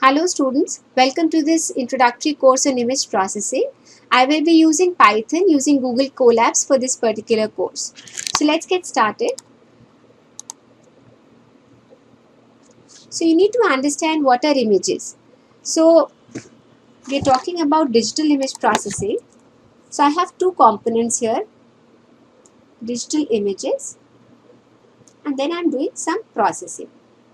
Hello students, welcome to this introductory course on image processing. I will be using Python using Google Colabs for this particular course. So let's get started. So you need to understand what are images. So we are talking about digital image processing. So I have two components here, digital images, and then I am doing some processing.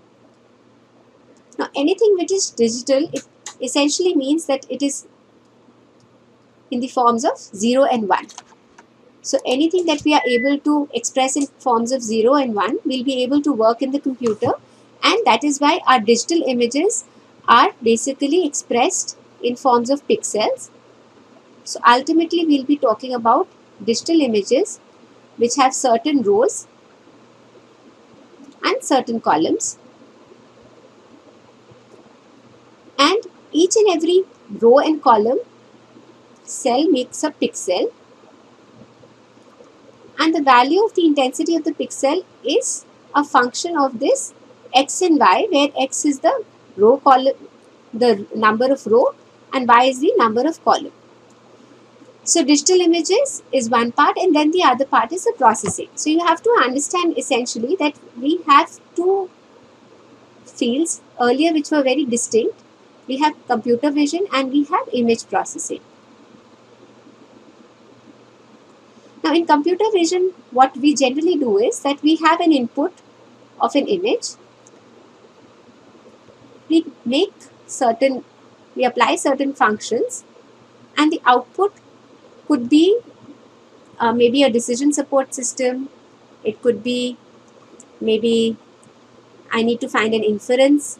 Now anything which is digital, it essentially means that it is in the forms of 0 and 1. So anything that we are able to express in forms of 0 and 1 will be able to work in the computer, and that is why our digital images are basically expressed in forms of pixels. So ultimately we will be talking about digital images which have certain rows and certain columns, and each and every row and column cell makes a pixel, and the value of the intensity of the pixel is a function of this x and y, where x is the row column, the number of row, and y is the number of column. So digital images is one part, and then the other part is the processing. So you have to understand essentially that we have two fields earlier which were very distinct. We have computer vision and we have image processing. Now in computer vision, what we generally do is that we have an input of an image. We apply certain functions, and the output could be maybe a decision support system. It could be maybe I need to find an inference.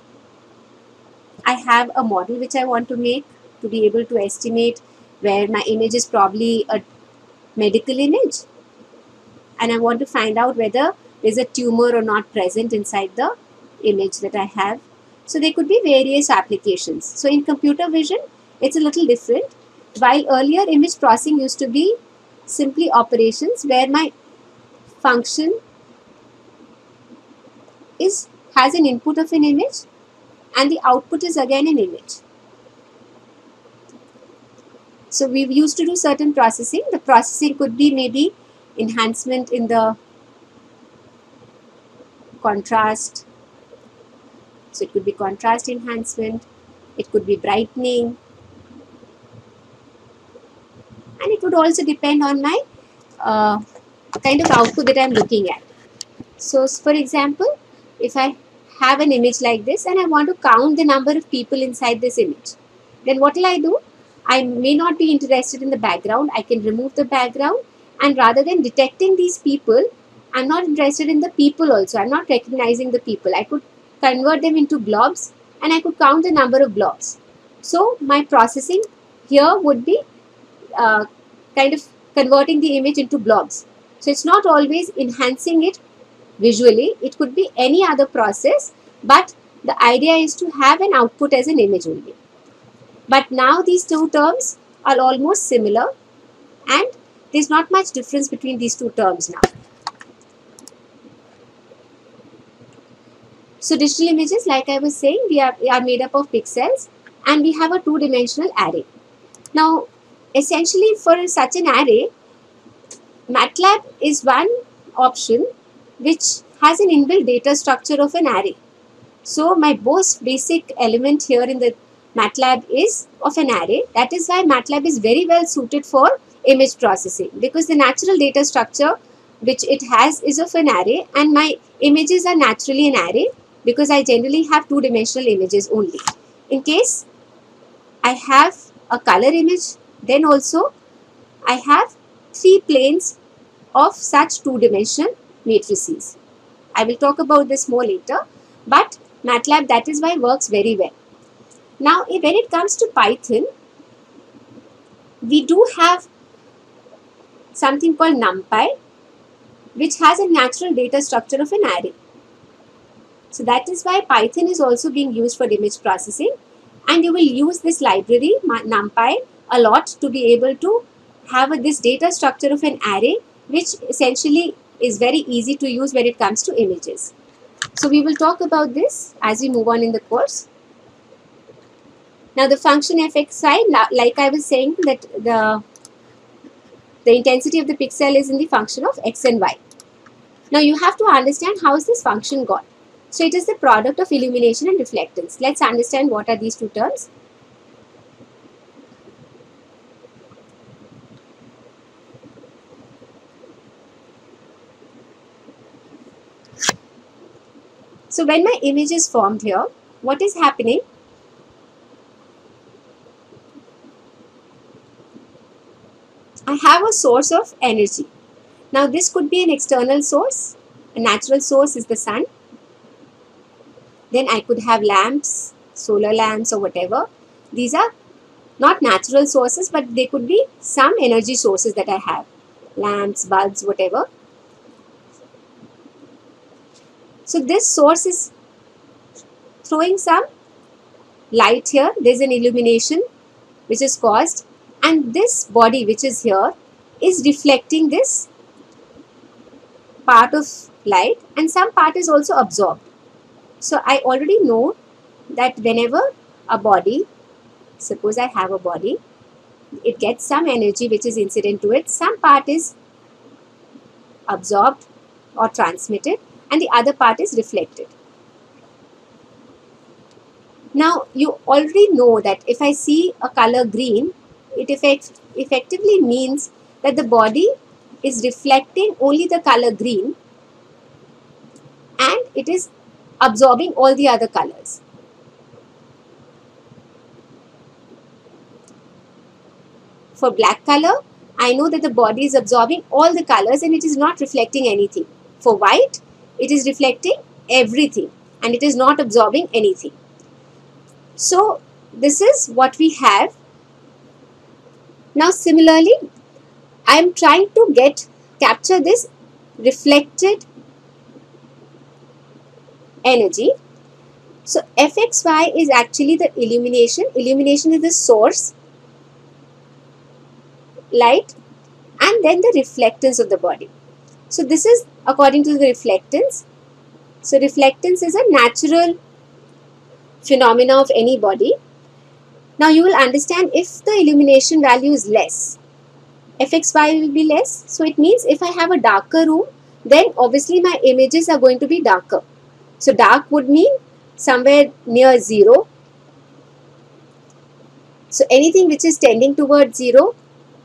I have a model which I want to make to be able to estimate where my image is probably a medical image, and I want to find out whether there's a tumor or not present inside the image that I have. So there could be various applications. So in computer vision, it's a little different. While earlier image processing used to be simply operations where my function has an input of an image and the output is again an image. So we used to do certain processing. The processing could be maybe enhancement in the contrast. So it could be contrast enhancement, it could be brightening, and it would also depend on my kind of output that I am looking at. So for example, if I have an image like this and I want to count the number of people inside this image, then what will I do? I may not be interested in the background. I can remove the background, and rather than detecting these people, I'm not interested in the people also. I'm not recognizing the people. I could convert them into blobs and I could count the number of blobs. So my processing here would be kind of converting the image into blobs. So it's not always enhancing it visually. It could be any other process, but the idea is to have an output as an image only. But now these two terms are almost similar, and there's not much difference between these two terms now. So digital images, like I was saying, we are made up of pixels, and we have a two-dimensional array. Now essentially for such an array, MATLAB is one option which has an inbuilt data structure of an array. So my most basic element here in the MATLAB is of an array. That is why MATLAB is very well suited for image processing, because the natural data structure which it has is of an array, and my images are naturally an array because I generally have two-dimensional images only. In case I have a color image, then also I have three planes of such two-dimensional matrices. I will talk about this more later, but MATLAB, that is why, works very well. Now when it comes to Python, we do have something called NumPy, which has a natural data structure of an array. So that is why Python is also being used for image processing, and you will use this library NumPy a lot to be able to have this data structure of an array, which essentially is very easy to use when it comes to images. So we will talk about this as we move on in the course. Now the function fxy, like I was saying, that the intensity of the pixel is in the function of x and y. Now you have to understand how is this function got. So it is the product of illumination and reflectance. Let's understand what are these two terms. So when my image is formed here, what is happening? I have a source of energy. Now this could be an external source. A natural source is the sun. Then I could have lamps, solar lamps or whatever. These are not natural sources, but they could be some energy sources that I have. Lamps, bulbs, whatever. So this source is throwing some light here. There's an illumination which is caused, and this body which is here is reflecting this part of light, and some part is also absorbed. So I already know that whenever a body, suppose I have a body, it gets some energy which is incident to it, some part is absorbed or transmitted and the other part is reflected. Now you already know that if I see a color green, it effectively means that the body is reflecting only the color green and it is absorbing all the other colors. For black color, I know that the body is absorbing all the colors and it is not reflecting anything. For white, it is reflecting everything and it is not absorbing anything. So this is what we have. Now similarly, I am trying to capture this reflected energy. So fxy is actually the illumination. Illumination is the source, light, and then the reflectance of the body. So this is according to the reflectance. So reflectance is a natural phenomena of any body. Now you will understand if the illumination value is less, fxy will be less. So it means if I have a darker room, then obviously my images are going to be darker. So dark would mean somewhere near 0. So anything which is tending towards 0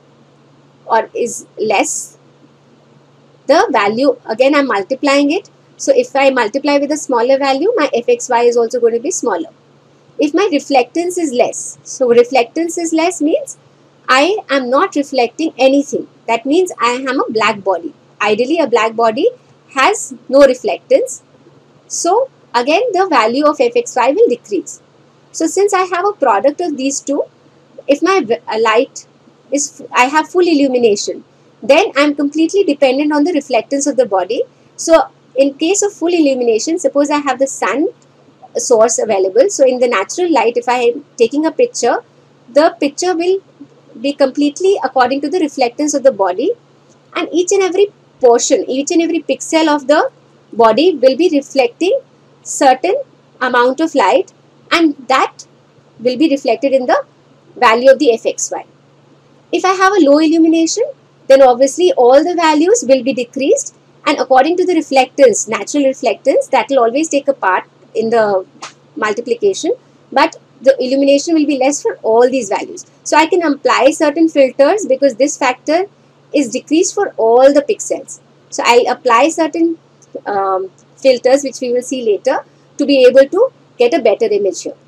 or is less, the value, again I am multiplying it. So if I multiply with a smaller value, my fxy is also going to be smaller. If my reflectance is less, so reflectance is less means I am not reflecting anything. That means I am a black body. Ideally a black body has no reflectance. So again the value of fxy will decrease. So since I have a product of these two, if my light is, I have full illumination, then I am completely dependent on the reflectance of the body. So in case of full illumination, suppose I have the sun source available. So in the natural light, if I am taking a picture, the picture will be completely according to the reflectance of the body, and each and every portion, each and every pixel of the body will be reflecting certain amount of light, and that will be reflected in the value of the fxy. If I have a low illumination, then obviously all the values will be decreased, and according to the reflectance, natural reflectance, that will always take a part in the multiplication, but the illumination will be less for all these values. So I can apply certain filters because this factor is decreased for all the pixels. So I'll apply certain filters which we will see later to be able to get a better image here.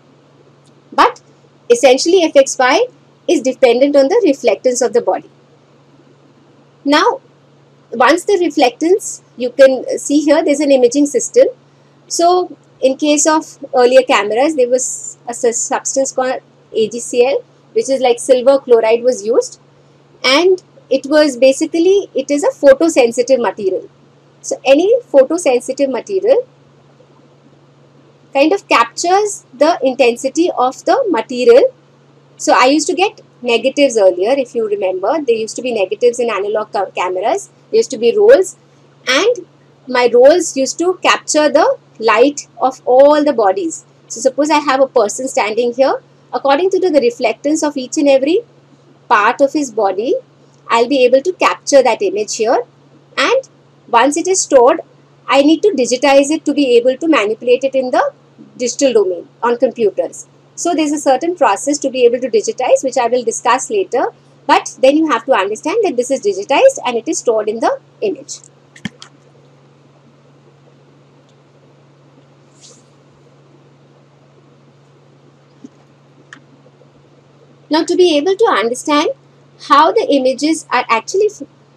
But essentially fxy is dependent on the reflectance of the body. Now once the reflectance, you can see here there's an imaging system. So in case of earlier cameras, there was a substance called AgCl, which is like silver chloride was used, and it was basically, it is a photosensitive material. So any photosensitive material kind of captures the intensity of the material. So I used to get negatives earlier, if you remember. There used to be negatives in analog cameras. There used to be rolls, and my rolls used to capture the light of all the bodies. So suppose I have a person standing here, according to the reflectance of each and every part of his body, I'll be able to capture that image here, and once it is stored, I need to digitize it to be able to manipulate it in the digital domain on computers. So there's a certain process to be able to digitize, which I will discuss later, but then you have to understand that this is digitized and it is stored in the image. Now, to be able to understand how the images are actually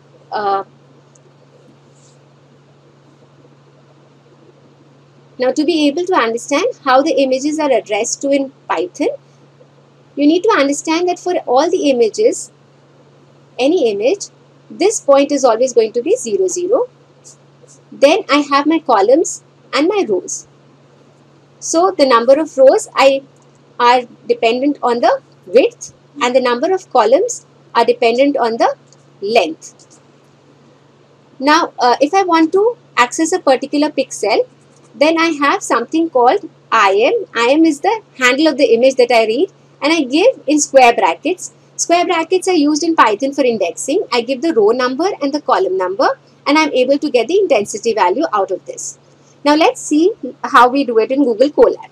addressed to in Python, you need to understand that for all the images, any image, this point is always going to be 0, 0. Then I have my columns and my rows. So the number of rows are dependent on the width, and the number of columns are dependent on the length. Now, if I want to access a particular pixel, then I have something called IM. IM is the handle of the image that I read, and I give in square brackets. Square brackets are used in Python for indexing. I give the row number and the column number, and I'm able to get the intensity value out of this. Now let's see how we do it in Google Colab.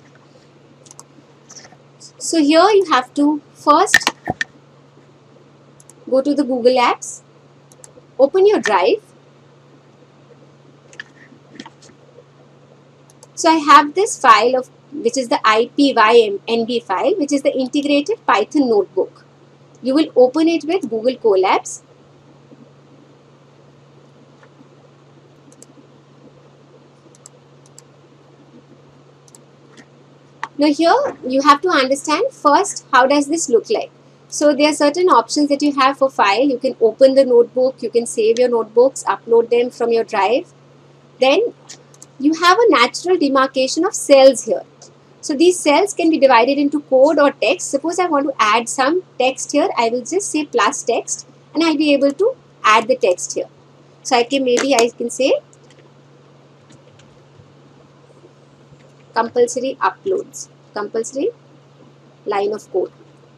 So here you have to first go to the Google Apps, open your drive. So I have this file which is the IPYNB file, which is the integrated Python notebook. You will open it with Google Colabs. Now here you have to understand first how does this look like. So there are certain options that you have for file. You can open the notebook, you can save your notebooks, upload them from your drive. Then you have a natural demarcation of cells here. So these cells can be divided into code or text. Suppose I want to add some text here, I will just say plus text and I'll be able to add the text here. So I can say compulsory uploads, compulsory line of code.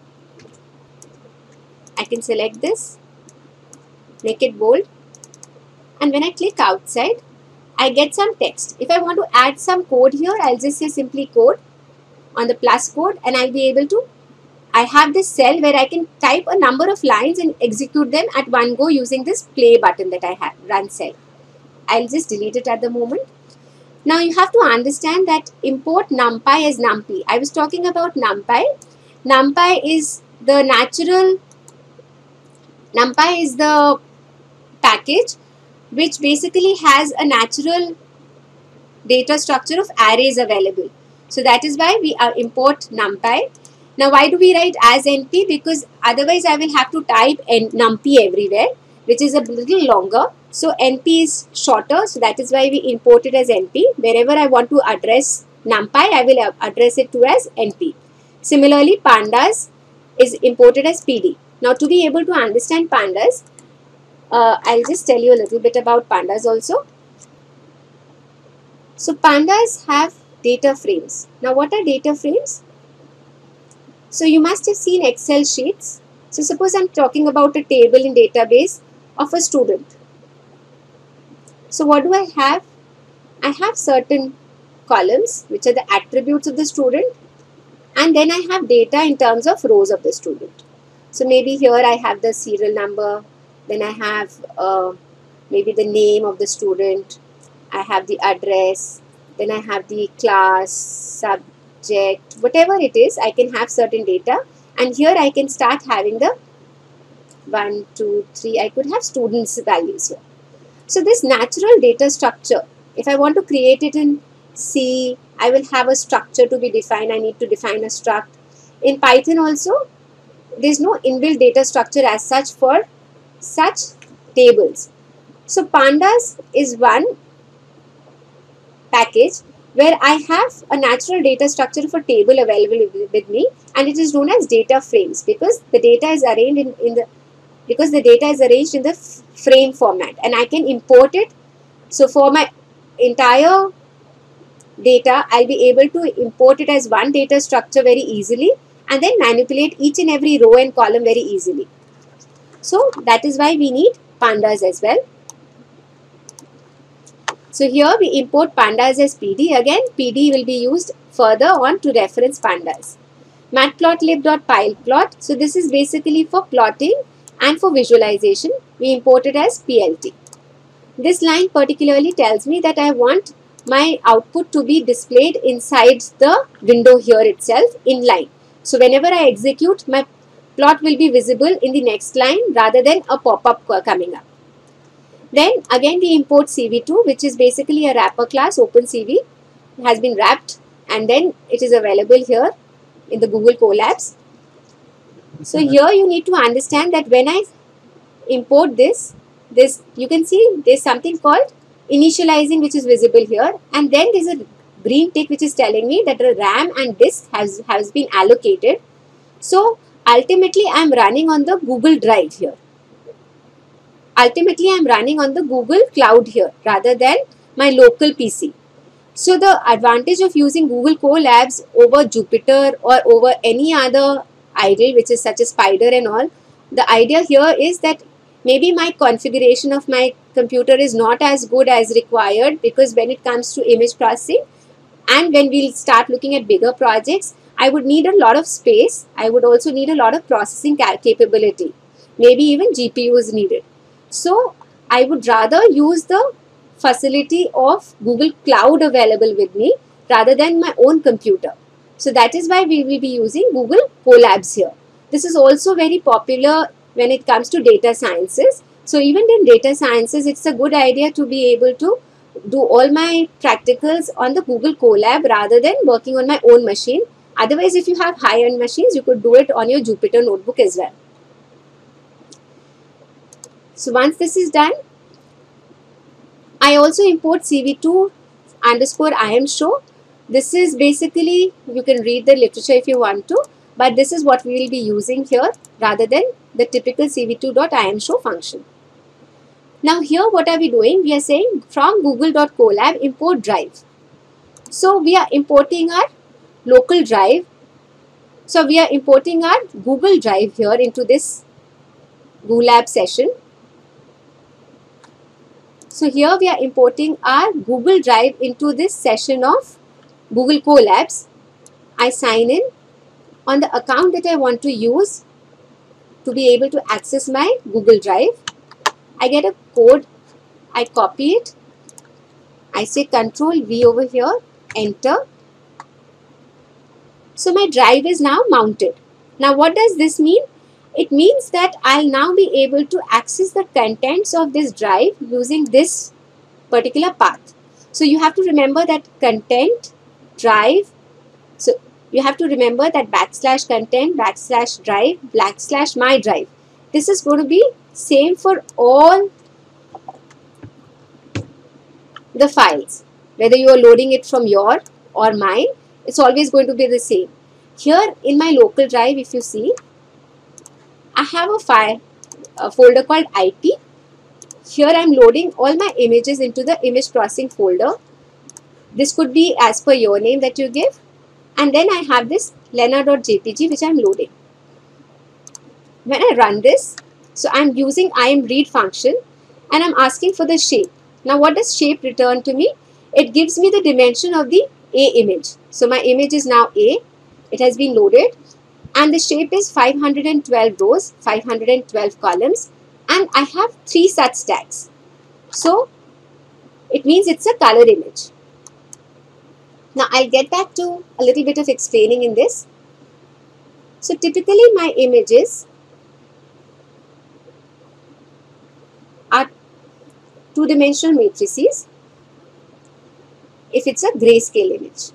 I can select this, make it bold, and when I click outside, I get some text. If I want to add some code here, I'll just say simply code on the plus code, and I'll be able to, I have this cell where I can type a number of lines and execute them at one go using this play button that I have, run cell. I'll just delete it at the moment. Now you have to understand that import NumPy as NumPy. I was talking about NumPy. NumPy is the package which basically has a natural data structure of arrays available. So that is why we import NumPy. Now why do we write as NP? Because otherwise I will have to type NumPy everywhere, which is a little longer. So NP is shorter, so that is why we import it as NP. Wherever I want to address NumPy, I will address it to as NP. Similarly, pandas is imported as PD. Now to be able to understand pandas, I'll just tell you a little bit about pandas also. So pandas have data frames. Now what are data frames? So you must have seen Excel sheets. So suppose I'm talking about a table in database of a student. So what do I have? I have certain columns which are the attributes of the student, and then I have data in terms of rows of the student. So maybe here I have the serial number, then I have maybe the name of the student, I have the address, then I have the class, subject, whatever it is, I can have certain data, and here I can start having the 1, 2, 3, I could have students' values here. So this natural data structure, if I want to create it in C, I will have a structure to be defined. I need to define a struct. In Python also, there is no inbuilt data structure as such for such tables. So pandas is one package where I have a natural data structure for table available with me, and it is known as data frames because the data is arranged in the frame format, and I can import it. So for my entire data, I'll be able to import it as one data structure very easily, and then manipulate each and every row and column very easily. So that is why we need pandas as well. So here we import pandas as PD. Again, PD will be used further on to reference pandas. Matplotlib.pyplot. So this is basically for plotting and for visualization. We import it as PLT. This line particularly tells me that I want my output to be displayed inside the window here itself in line. So whenever I execute, my plot will be visible in the next line rather than a pop-up coming up. Then again we import CV2, which is basically a wrapper class. OpenCV has been wrapped and then it is available here in the Google Colabs. So here you need to understand that when I import this you can see there's something called initializing which is visible here, and then there's a green tick which is telling me that the RAM and disk has been allocated. So ultimately I am running on the Google Drive here. Ultimately I am running on the Google Cloud here rather than my local PC. So the advantage of using Google Colabs over Jupyter or over any other idle which is such as Spider and all, the idea here is that maybe my configuration of my computer is not as good as required, because when it comes to image processing and when we'll start looking at bigger projects, I would need a lot of space. I would also need a lot of processing capability. Maybe even GPU is needed. So I would rather use the facility of Google Cloud available with me rather than my own computer. So that is why we will be using Google Colabs here. This is also very popular when it comes to data sciences. So even in data sciences, it's a good idea to be able to do all my practicals on the Google Colab rather than working on my own machine. Otherwise, if you have high-end machines, you could do it on your Jupyter notebook as well. So once this is done, I also import CV2 underscore IamShow. This is basically, you can read the literature if you want to, but this is what we will be using here rather than the typical cv2.imshow function. Now here what are we doing? We are saying from google.colab import drive. So we are importing our local drive. So we are importing our Google Drive here into this Colab session. So here we are importing our Google Drive into this session of Google Colabs. I sign in on the account that I want to use to be able to access my Google Drive. I get a code, I copy it, I say Control V over here, enter. So my drive is now mounted. Now what does this mean? It means that I'll now be able to access the contents of this drive using this particular path. So you have to remember that content, drive. So you have to remember that / content, / drive, / my drive. This is going to be same for all the files. Whether you are loading it from your or mine, it's always going to be the same. Here in my local drive, if you see, I have a folder called IP. Here I am loading all my images into the image processing folder. This could be as per your name that you give. And then I have this lena.jpg which I am loading. When I run this, so I am using imread function and I am asking for the shape. Now what does shape return to me? It gives me the dimension of the A image. So my image is now A. It has been loaded and the shape is 512 rows, 512 columns, and I have 3 such tags. So it means it's a color image. Now I'll get back to a little bit of explaining in this. So typically my images are 2-dimensional matrices if it's a grayscale image.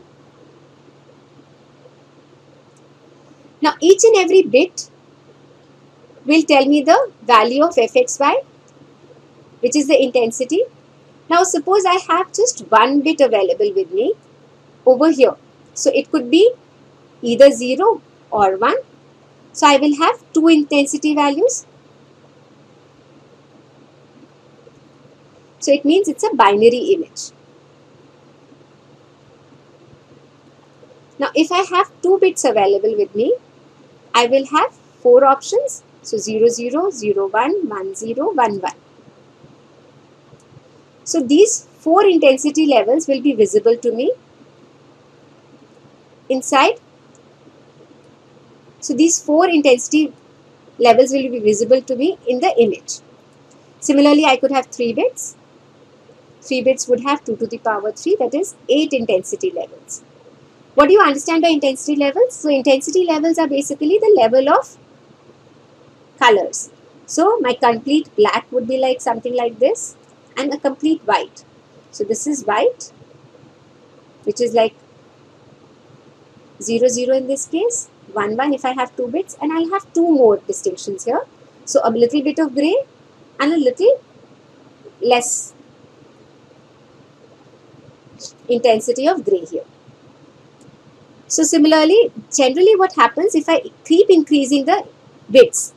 Now each and every bit will tell me the value of fxy, which is the intensity. Now suppose I have just one bit available with me over here. So it could be either 0 or 1. So I will have 2 intensity values. So it means it's a binary image. Now if I have 2 bits available with me, I will have 4 options. So 0, 0, 0, 1, 1, 0, 1, 1. So these 4 intensity levels will be visible to me inside. So these 4 intensity levels will be visible to me in the image. Similarly, I could have 3 bits. 3 bits would have 2 to the power 3, that is 8 intensity levels. What do you understand by intensity levels? So intensity levels are basically the level of colors. So my complete black would be like something like this, and a complete white. So this is white, which is like 0, 0 in this case, 1, 1 if I have 2 bits, and I'll have 2 more distinctions here. So a little bit of gray and a little less intensity of gray here. So similarly, generally what happens if I keep increasing the bits,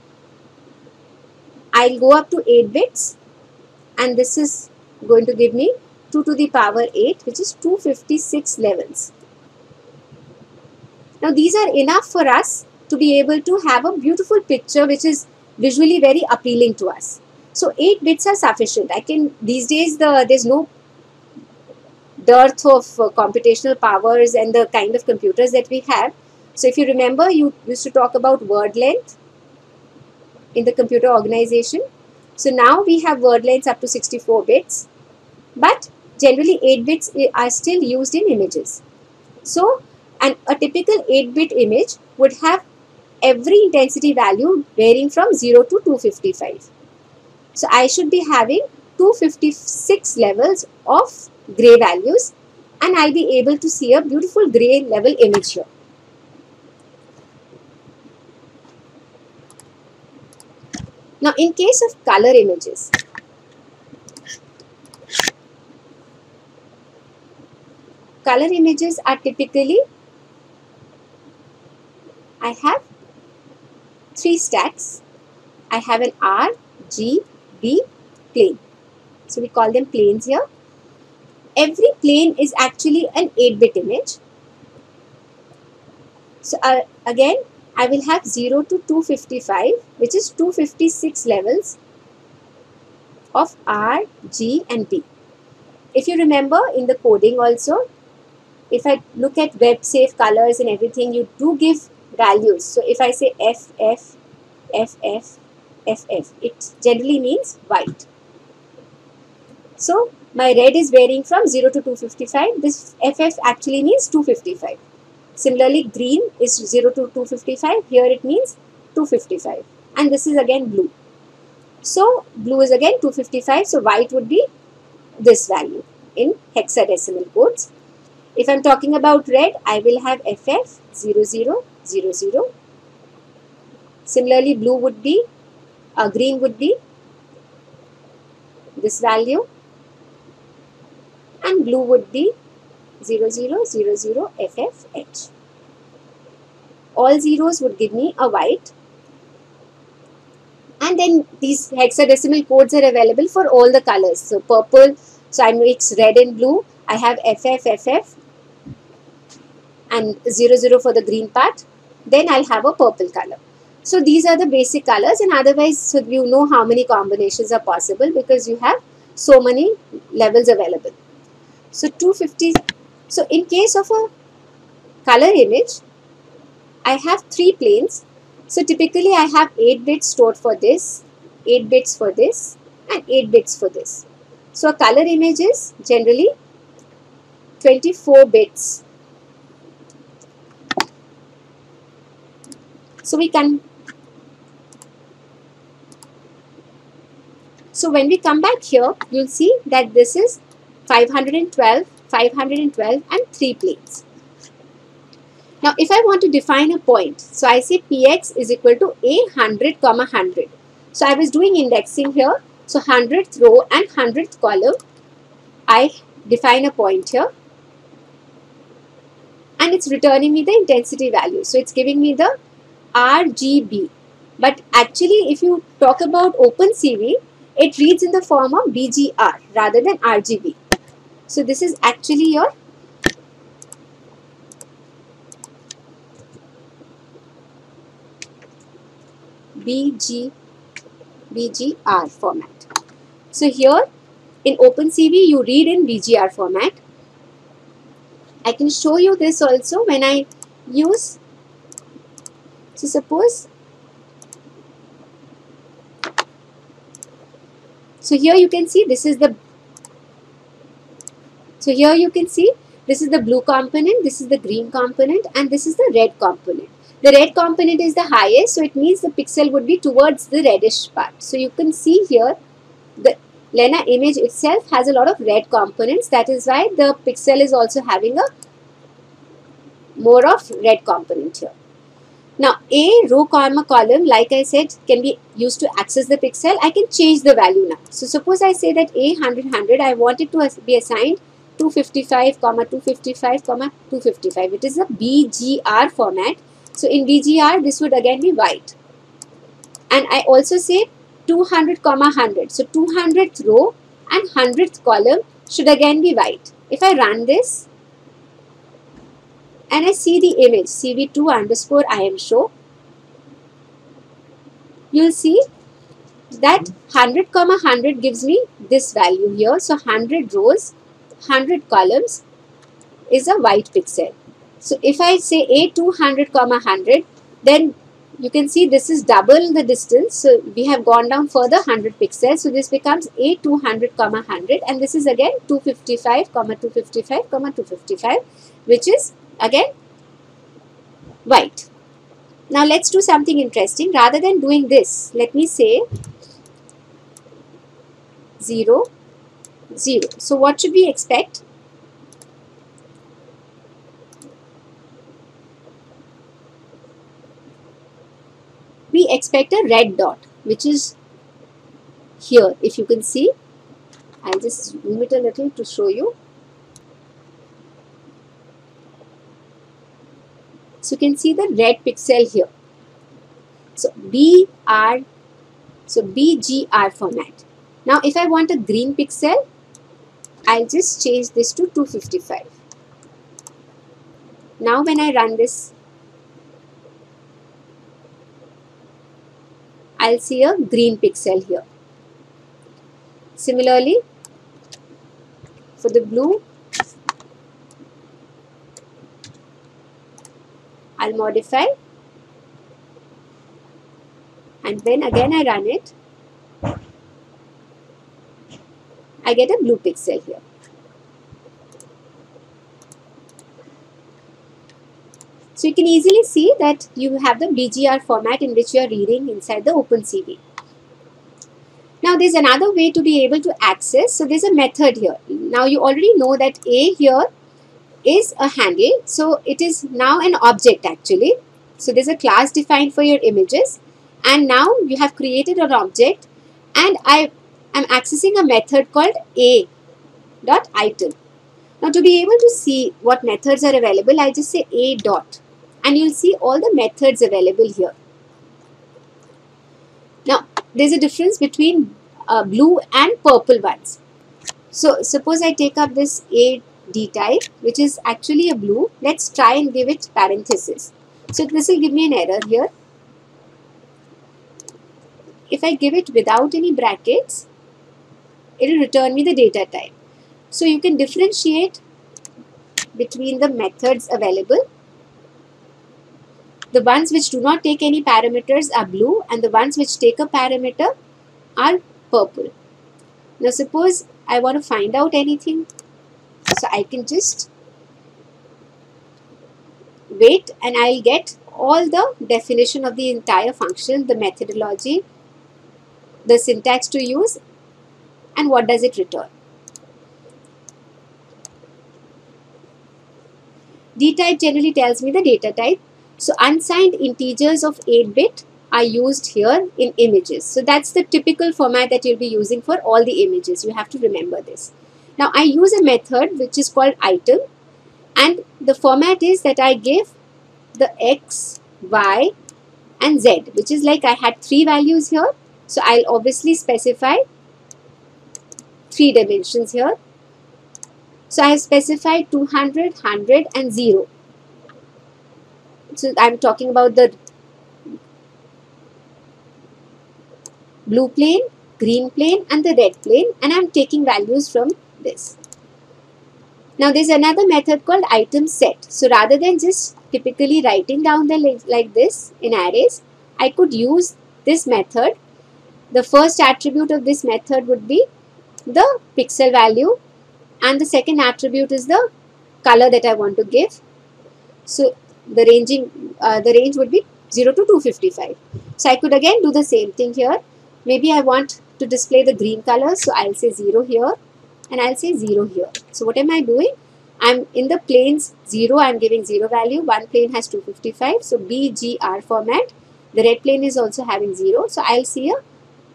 I'll go up to 8 bits, and this is going to give me 2 to the power 8, which is 256 levels. Now these are enough for us to be able to have a beautiful picture which is visually very appealing to us. So 8 bits are sufficient. These days there's no dearth of computational powers and the kind of computers that we have. So if you remember, you used to talk about word length in the computer organization. So now we have word lengths up to 64 bits, but generally 8 bits are still used in images. So a typical 8-bit image would have every intensity value varying from 0 to 255. So I should be having 256 levels of gray values, and I'll be able to see a beautiful gray level image here. Now in case of color images, color images are typically, I have 3 stacks. I have an R, G, B plane. So we call them planes here. Every plane is actually an 8-bit image. So again, I will have 0 to 255, which is 256 levels of R, G and B. If you remember in the coding also, if I look at web safe colors and everything, you do give values. So if I say FF, FF, FF, it generally means white. So my red is varying from 0 to 255. This FF actually means 255. Similarly, green is 0 to 255. Here it means 255. And this is again blue. So blue is again 255. So white would be this value in hexadecimal codes. If I'm talking about red, I will have FF 0000. Similarly, blue would be, green would be this value, and blue would be 0000FFH. All zeros would give me a white, and then these hexadecimal codes are available for all the colors. So purple, so I mix red and blue, I have FF, and 00 for the green part, then I'll have a purple color. So these are the basic colors, and otherwise, so you know how many combinations are possible because you have so many levels available. So 250, so in case of a color image, I have 3 planes. So typically I have 8 bits stored for this, 8 bits for this, and 8 bits for this. So a color image is generally 24 bits. So so when we come back here, you'll see that this is 512, 512 and 3 planes. Now if I want to define a point, so I say Px is equal to A100, 100. So I was doing indexing here. So 100th row and 100th column, I define a point here. And it's returning me the intensity value. So it's giving me the RGB. But actually if you talk about OpenCV, it reads in the form of BGR rather than RGB. So this is actually your BGR format. So here in OpenCV you read in BGR format. I can show you this also when I use, so suppose, so here you can see this is the, so here you can see this is the blue component, this is the green component, and this is the red component. The red component is the highest, so it means the pixel would be towards the reddish part. So you can see here the Lena image itself has a lot of red components. That is why the pixel is also having a more of red component here. Now a row comma column, like I said, can be used to access the pixel. I can change the value now. So suppose I say that a 100 I want it to be assigned 255 comma 255 comma 255. It is a BGR format. So in BGR this would again be white. And I also say 200 comma 100. So 200th row and 100th column should again be white. If I run this and I see the image CV2 underscore IMShow, you'll see that 100 comma 100 gives me this value here. So 100 rows, 100 columns is a white pixel. So if I say A200 comma 100, then you can see this is double the distance. So we have gone down further 100 pixels. So this becomes A200 comma 100, and this is again 255 comma 255 comma 255, which is again white. Now let's do something interesting. Rather than doing this, let me say 0, 0. So what should we expect? We expect a red dot, which is here. If you can see, I'll just zoom it a little to show you. So you can see the red pixel here. So BGR format. Now if I want a green pixel, I'll just change this to 255. Now when I run this, I'll see a green pixel here. Similarly, for the blue, I'll modify, and then again I run it, I get a blue pixel here. So you can easily see that you have the BGR format in which you are reading inside the OpenCV. Now there's another way to be able to access. So there's a method here. Now you already know that A here is a handle. So it is now an object actually. So there's a class defined for your images, and now you have created an object, and I am accessing a method called A.item. Now to be able to see what methods are available, I just say A dot, and you'll see all the methods available here. Now there's a difference between blue and purple ones. So suppose I take up this A D type, which is actually a blue. Let's try and give it parenthesis. So this will give me an error here. If I give it without any brackets, it will return me the data type. So you can differentiate between the methods available. The ones which do not take any parameters are blue, and the ones which take a parameter are purple. Now suppose I want to find out anything, so I can just wait and I'll get all the definition of the entire function, the methodology, the syntax to use, and what does it return. D type generally tells me the data type. So unsigned integers of 8-bit are used here in images. So that's the typical format that you'll be using for all the images. You have to remember this. Now I use a method which is called item, and the format is that I give the x, y and z, which is like I had 3 values here. So I'll obviously specify 3 dimensions here. So I have specified 200, 100 and 0. So I'm talking about the blue plane, green plane and the red plane, and I'm taking values from this. Now there's another method called item set. So rather than just typically writing down the like this in arrays, I could use this method. The first attribute of this method would be the pixel value, and the second attribute is the color that I want to give. So the range would be 0 to 255. So I could again do the same thing here. Maybe I want to display the green color, so I'll say 0 here and I'll say 0 here. So what am I doing? I'm in the planes 0, I'm giving 0 value. One plane has 255, so BGR format. The red plane is also having 0, so I'll see a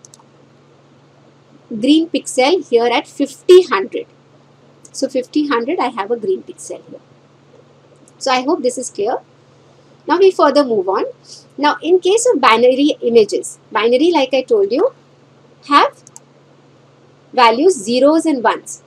green pixel here at 50/100. So 50/100, I have a green pixel here. So I hope this is clear. Now we further move on. Now in case of binary images, binary, like I told you, have values zeros and ones.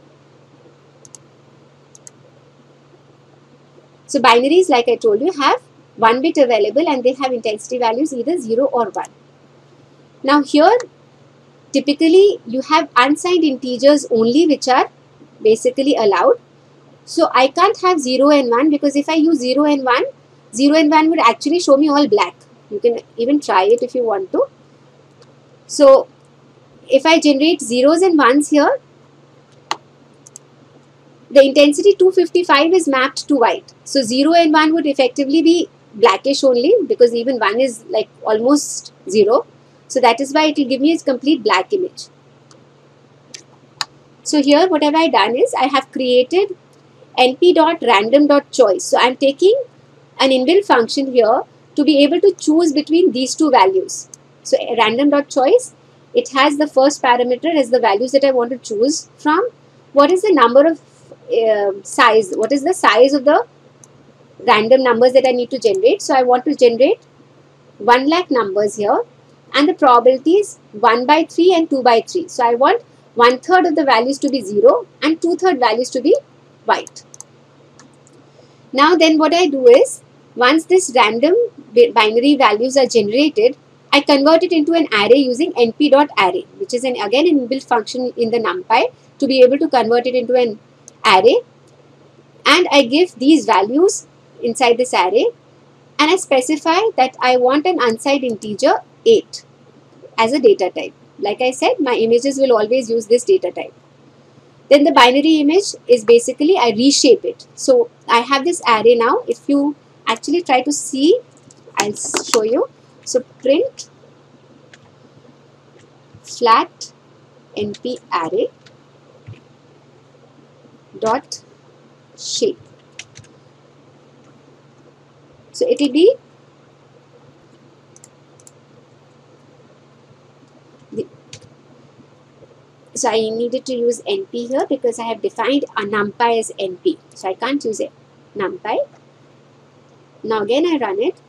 So binaries, like I told you, have 1 bit available and they have intensity values either 0 or 1. Now here, typically you have unsigned integers only which are basically allowed. So I can't have 0 and 1, because if I use 0 and 1, 0 and 1 would actually show me all black. You can even try it if you want to. So if I generate zeros and ones here, the intensity 255 is mapped to white. So 0 and 1 would effectively be blackish only, because even 1 is like almost 0. So that is why it will give me a complete black image. So here what have I done is I have created np.random.choice. So I am taking an inbuilt function here to be able to choose between these two values. So random.choice, it has the first parameter as the values that I want to choose from. What is the number of size? What is the size of the random numbers that I need to generate? So I want to generate 1 lakh numbers here, and the probability is 1/3 and 2/3. So I want 1/3 of the values to be 0 and 2/3 values to be white. Now then what I do is, once this random binary values are generated, I convert it into an array using np.array, which is again an inbuilt function in the NumPy to be able to convert it into an array. And I give these values inside this array, and I specify that I want an unsigned integer 8 as a data type. Like I said, my images will always use this data type. Then the binary image is basically I reshape it. So I have this array now. If you actually try to see, I'll show you. So print flat np array dot shape. So it will be so I needed to use np here because I have defined a NumPy as np. So I can't use it NumPy. Now again I run it.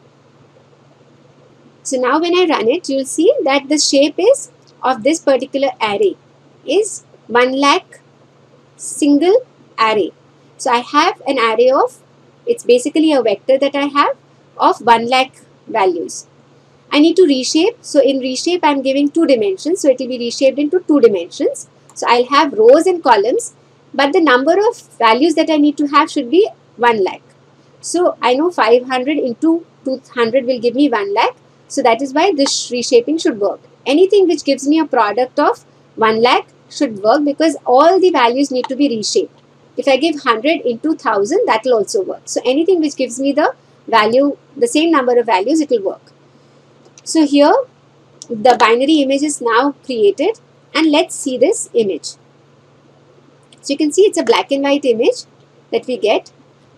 So now when I run it, you'll see that the shape is of this particular array is 1 lakh single array. So I have an array of, it's basically a vector that I have of 1 lakh values. I need to reshape. So in reshape, I'm giving 2 dimensions. So it will be reshaped into 2 dimensions. So I'll have rows and columns, but the number of values that I need to have should be 1 lakh. So I know 500 into 200 will give me 1 lakh. So that is why this reshaping should work. Anything which gives me a product of 1 lakh should work because all the values need to be reshaped. If I give 100 into 1000, that will also work. So anything which gives me the value, the same number of values, it will work. So here the binary image is now created, and let's see this image. So you can see it's a black and white image that we get.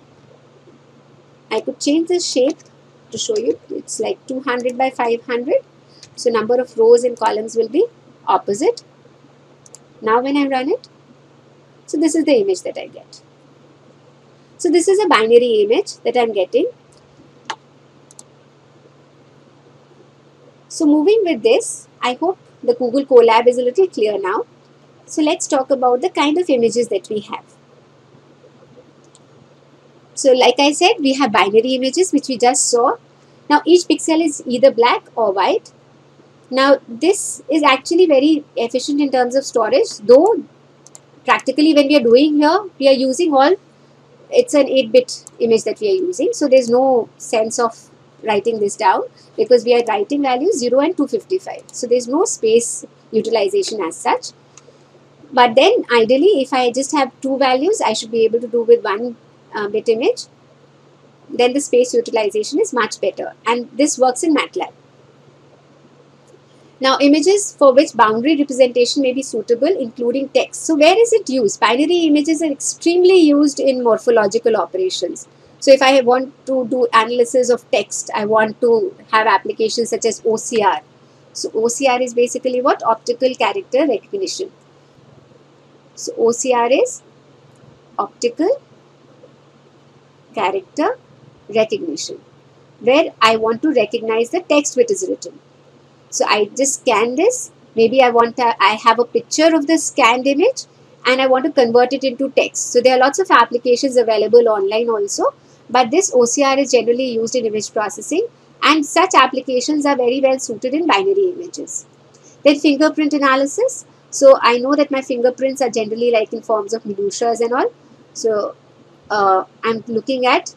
I could change the shape to show you. It's like 200 by 500. So number of rows and columns will be opposite. Now when I run it, so this is the image that I get. So this is a binary image that I'm getting. So moving with this, I hope the Google Colab is a little clear now. So let's talk about the kind of images that we have. So like I said, we have binary images which we just saw. Now each pixel is either black or white. Now this is actually very efficient in terms of storage, though practically when we are doing here, we are using all, it's an 8-bit image that we are using, so there's no sense of writing this down because we are writing values 0 and 255, so there's no space utilization as such. But then ideally if I just have two values, I should be able to do with 1 bit image, then the space utilization is much better, and this works in MATLAB. Now, images for which boundary representation may be suitable, including text. So, where is it used? Binary images are extremely used in morphological operations. So, if I want to do analysis of text, I want to have applications such as OCR. So, OCR is basically what? Optical character recognition. So, OCR is optical character recognition, where I want to recognize the text which is written. So I just scan this. Maybe I have a picture of the scanned image and I want to convert it into text. So there are lots of applications available online also, but this OCR is generally used in image processing, and such applications are very well suited in binary images. Then fingerprint analysis. So I know that my fingerprints are generally like in forms of minutiae and all. So I'm looking at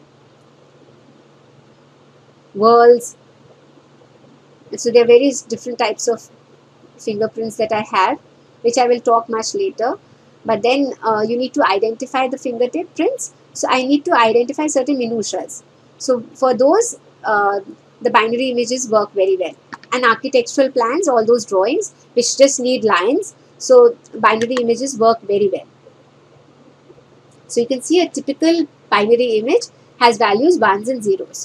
worlds. So there are various different types of fingerprints that I have, which I will talk much later. But then you need to identify the fingertip prints. So I need to identify certain minutiae. So for those, the binary images work very well. And architectural plans, all those drawings which just need lines. So binary images work very well. So you can see a typical binary image has values 1s and 0s.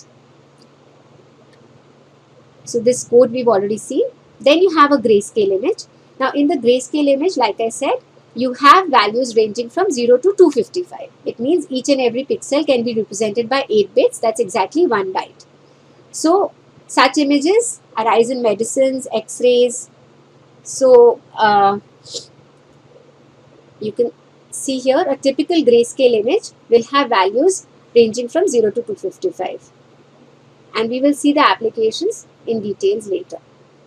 So this code we've already seen. Then you have a grayscale image. Now in the grayscale image, like I said, you have values ranging from 0 to 255. It means each and every pixel can be represented by 8 bits. That's exactly 1 byte. So such images arise in medicines, x-rays. So you can see here a typical grayscale image will have values ranging from 0 to 255. And we will see the applications in details later.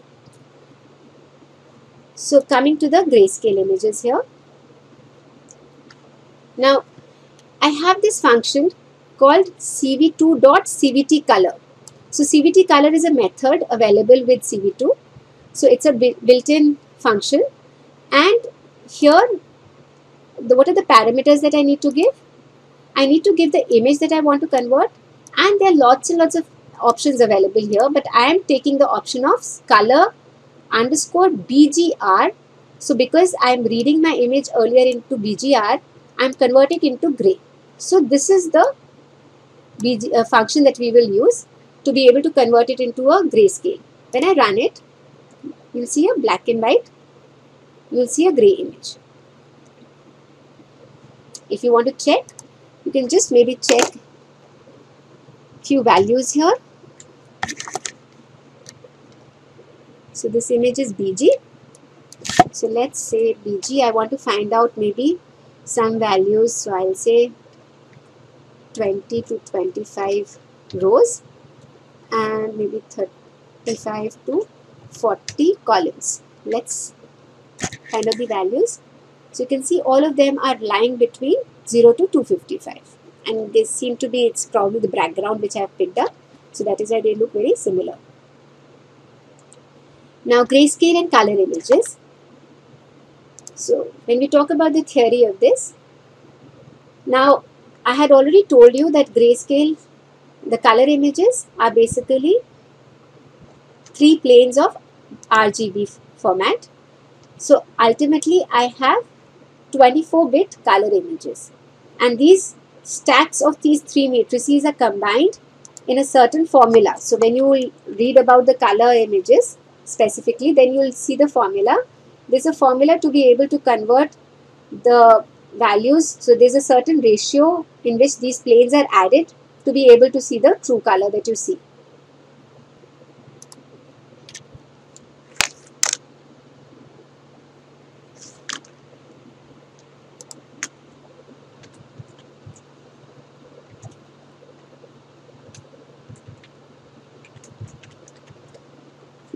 So coming to the grayscale images here. Now I have this function called cv2.cvt color. So cvt color is a method available with cv2. So it's a built-in function, and here what are the parameters that I need to give? I need to give the image that I want to convert, and there are lots and lots of options available here, but I am taking the option of color underscore BGR. So because I am reading my image earlier into BGR, I am converting into gray. So this is the function that we will use to be able to convert it into a grayscale. When I run it, you will see a black and white, you will see a gray image. If you want to check, you can just maybe check few values here. So this image is BG. So let's say BG, I want to find out maybe some values. So I'll say 20 to 25 rows and maybe 35 to 40 columns. Let's find out the values. So you can see all of them are lying between 0 to 255. And they seem to be, it's probably the background which I have picked up. So that is why they look very similar. Now grayscale and color images. So when we talk about the theory of this, now I had already told you that grayscale, the color images are basically 3 planes of RGB format. So ultimately I have 24-bit color images, and these stacks of these 3 matrices are combined in a certain formula. So when you will read about the color images specifically, then you will see the formula. There's a formula to be able to convert the values. So there's a certain ratio in which these planes are added to be able to see the true color that you see.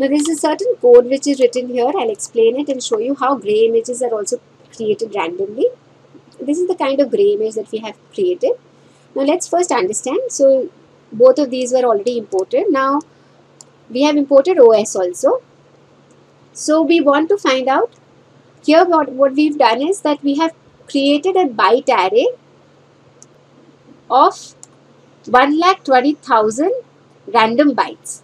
Now there is a certain code which is written here. I'll explain it and show you how gray images are also created randomly. This is the kind of gray image that we have created. Now let's first understand. So both of these were already imported. Now we have imported OS also. So we want to find out here what we've done is that we have created a byte array of 1,20,000 random bytes.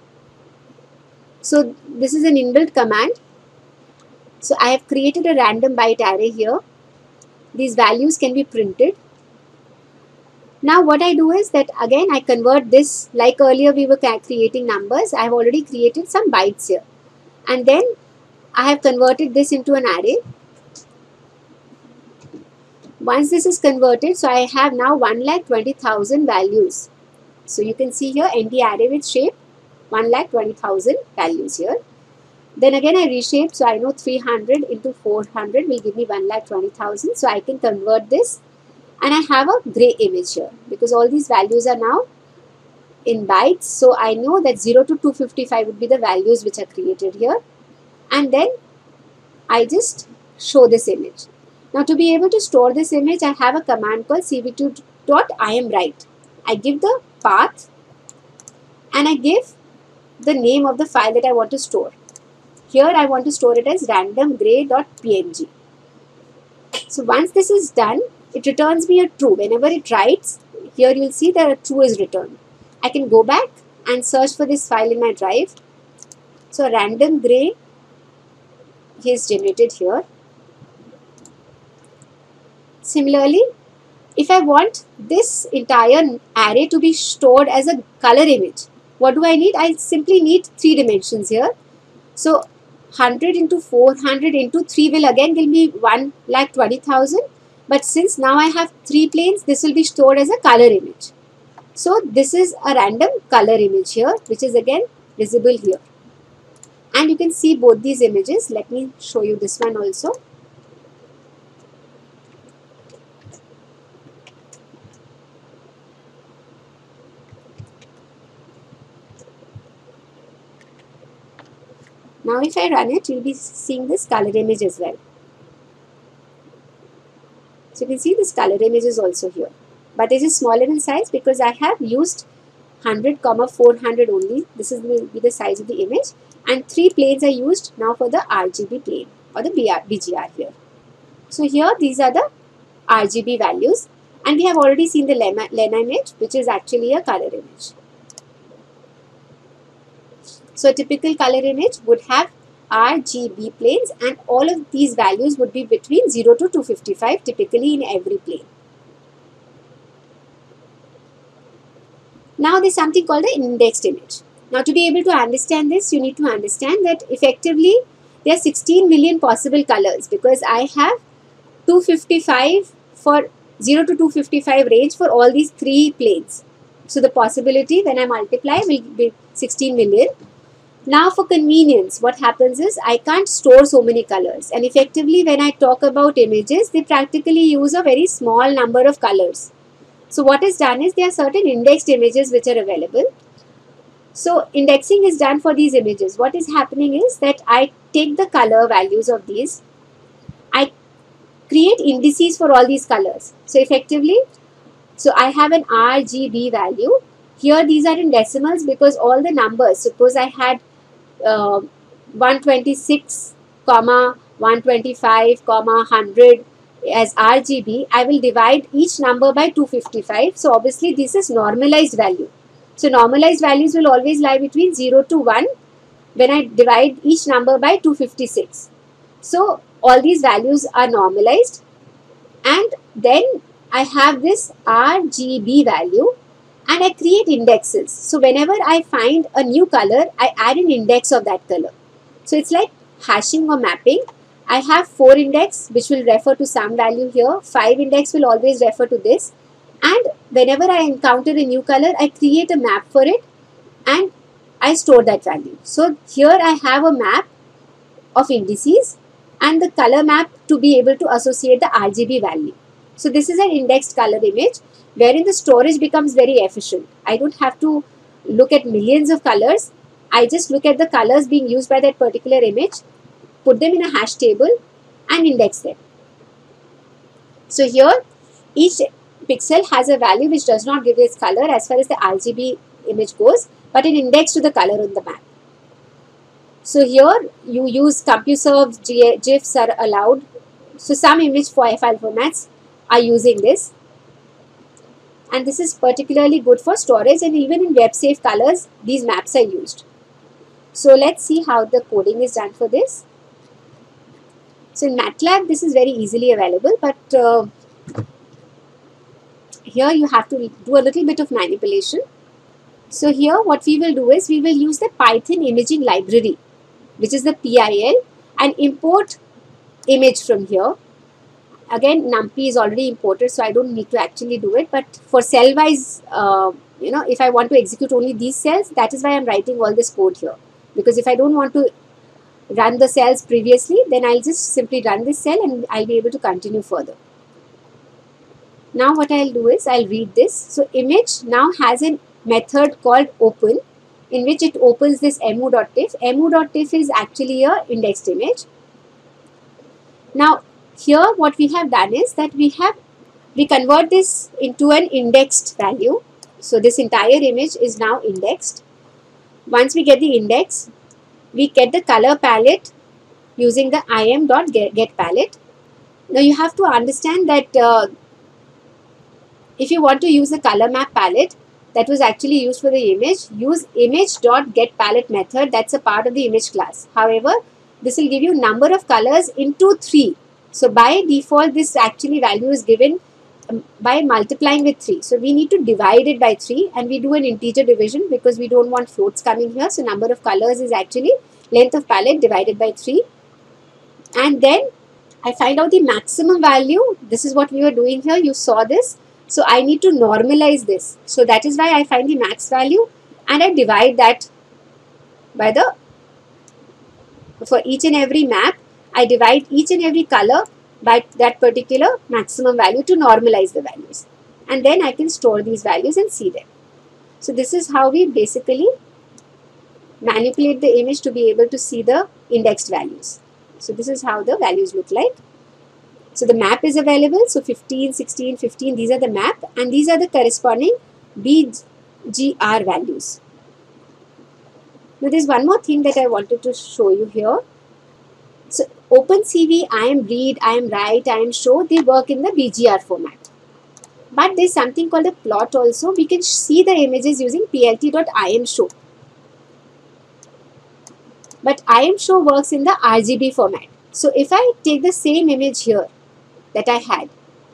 So this is an inbuilt command. So I have created a random byte array here. These values can be printed. Now what I do is that again I convert this, like earlier we were creating numbers. I have already created some bytes here. And then I have converted this into an array. Once this is converted, so I have now 1,20,000 values. So you can see here ND array with shape 1,20,000 values here. Then again I reshape, so I know 300 into 400 will give me 1,20,000. So I can convert this and I have a gray image here because all these values are now in bytes. So I know that 0 to 255 would be the values which are created here. And then I just show this image. Now to be able to store this image, I have a command called cv2.imwrite. I give the path and I give the name of the file that I want to store. Here I want to store it as randomgray.png. So once this is done, it returns me a true. Whenever it writes, here you will see that a true is returned. I can go back and search for this file in my drive. So randomgray is generated here. Similarly, if I want this entire array to be stored as a color image, what do I need? I simply need 3 dimensions here. So 100 into 400 into 3 will again give me 1,20,000. But since now I have 3 planes, this will be stored as a color image. So this is a random color image here, which is again visible here. And you can see both these images. Let me show you this one also. Now if I run it, you will be seeing this color image as well. So you can see this color image is also here. But it is smaller in size because I have used 100, 400 only. This will be the size of the image. And 3 planes are used now for the RGB plane or the BGR here. So here these are the RGB values. And we have already seen the Lena image, which is actually a color image. So a typical color image would have RGB planes and all of these values would be between 0 to 255 typically in every plane. Now there is something called the indexed image. Now to be able to understand this, you need to understand that effectively there are 16 million possible colors because I have 255 for 0 to 255 range for all these 3 planes. So the possibility when I multiply will be 16 million. Now for convenience, what happens is I can't store so many colors, and effectively when I talk about images, they practically use a very small number of colors. So what is done is there are certain indexed images which are available. So indexing is done for these images. What is happening is that I take the color values of these, I create indices for all these colors. So effectively, so I have an RGB value. Here these are in decimals because all the numbers, suppose I had 126, 125, 100 as RGB, I will divide each number by 255. So obviously this is normalized value. So normalized values will always lie between 0 to 1 when I divide each number by 256. So all these values are normalized, and then I have this RGB value. And I create indexes. So whenever I find a new color, I add an index of that color. So it's like hashing or mapping. I have 4 index which will refer to some value here. 5 index will always refer to this. And whenever I encounter a new color, I create a map for it and I store that value. So here I have a map of indices and the color map to be able to associate the RGB value. So this is an indexed color image, wherein the storage becomes very efficient. I don't have to look at millions of colors. I just look at the colors being used by that particular image, put them in a hash table and index them. So here each pixel has a value which does not give its color as far as the RGB image goes, but an index to the color on the map. So here you use CompuServe, GIFs are allowed. So some image file formats are using this. And this is particularly good for storage, and even in WebSafe colors, these maps are used. So let's see how the coding is done for this. So in MATLAB, this is very easily available, but here you have to do a little bit of manipulation. So here what we will do is we will use the Python imaging library, which is the PIL, and import image from here. Again, NumPy is already imported, so I don't need to actually do it. But for cell-wise, if I want to execute only these cells, that is why I'm writing all this code here. Because if I don't want to run the cells previously, then I'll just simply run this cell and I'll be able to continue further. Now what I'll do is I'll read this. So image now has a method called open, in which it opens this mu.tiff. Mu.tiff is actually a indexed image. Now here what we have done is that we convert this into an indexed value. So this entire image is now indexed. Once we get the index, we get the color palette using the im.getPalette. Now you have to understand that if you want to use the color map palette that was actually used for the image, use image.getPalette method. That's a part of the image class. However, this will give you number of colors into 3. So by default, this actually value is given by multiplying with 3. So we need to divide it by 3, and we do an integer division because we don't want floats coming here. So number of colors is actually length of palette divided by 3. And then I find out the maximum value. This is what we were doing here. You saw this. So I need to normalize this. So that is why I find the max value and I divide that by for each and every map, I divide each and every color by that particular maximum value to normalize the values. And then I can store these values and see them. So this is how we basically manipulate the image to be able to see the indexed values. So this is how the values look like. So the map is available. So 15, 16, 15, these are the map, and these are the corresponding BGR values. Now there's one more thing that I wanted to show you here. So OpenCV, IMRead, IMWrite, IMShow, they work in the BGR format. But there's something called a plot also. We can see the images using plt.imshow. But IMShow works in the RGB format. So if I take the same image here that I had,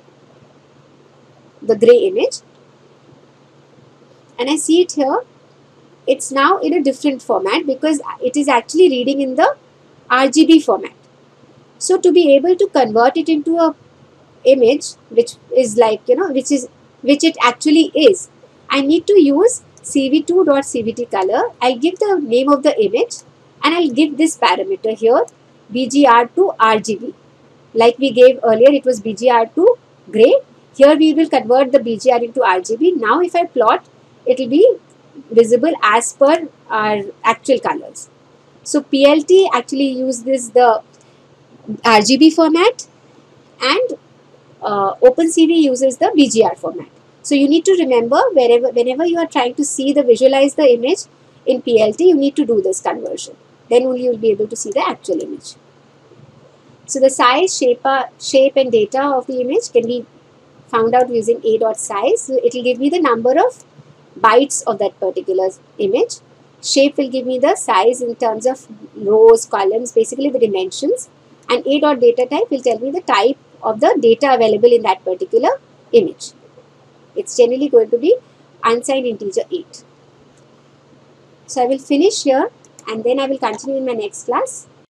the gray image, and I see it here, it's now in a different format because it is actually reading in the RGB format. So to be able to convert it into a image which is like, which it actually is, I need to use cv2.cvt color. I'll give the name of the image and I'll give this parameter here, BGR to RGB. Like we gave earlier, it was BGR to gray. Here we will convert the BGR into RGB. Now if I plot, it will be visible as per our actual colors. So PLT actually uses the RGB format, and OpenCV uses the BGR format. So you need to remember whenever you are trying to visualize the image in PLT, you need to do this conversion. Then only you will be able to see the actual image. So the size, shape and data of the image can be found out using a.size. So it will give me the number of bytes of that particular image. Shape will give me the size in terms of rows, columns, basically the dimensions. And a.data type will tell me the type of the data available in that particular image. It's generally going to be unsigned integer 8. So I will finish here and then I will continue in my next class.